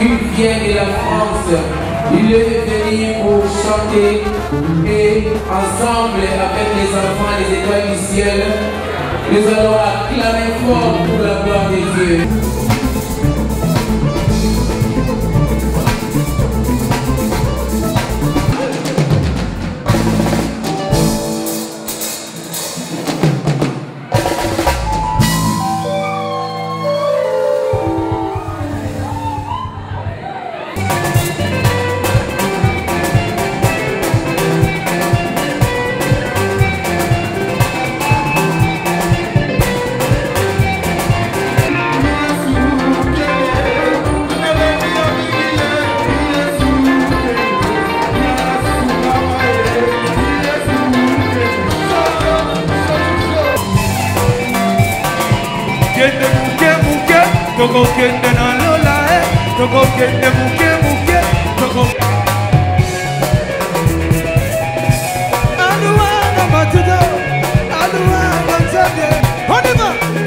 Il vient de la France. Il est venu pour chanter et ensemble avec les enfants des étoiles du ciel, nous allons acclamer fort pour la gloire de Dieu. Toko kende na lola toko kende muke toko Alouana batudo Alouana batudo on y va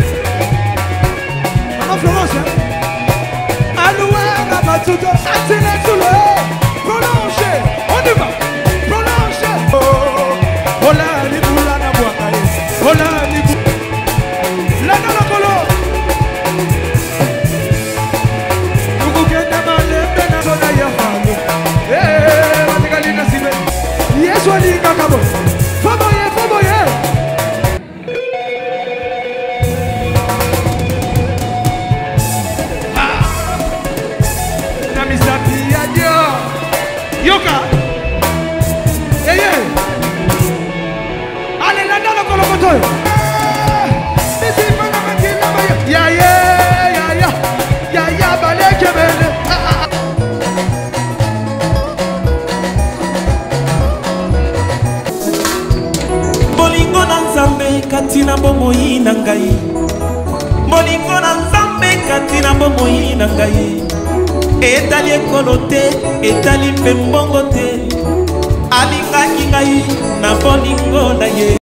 Maman Florence Alouana batudo Atene sous prolonge on y va prolonge oh la ni bula na boaka oh la ni la na kolo Yes, what you got? Faboye. Nami sapi adio. Yoka. Yeah. Allez, la dame con le moteur. Ya, balé que belle. Katina bomoi na ngai molingo na nzambe katina bomoi na ngai etali ekolo te etali mpe mbongo te alingaki ngai na bolingo na ye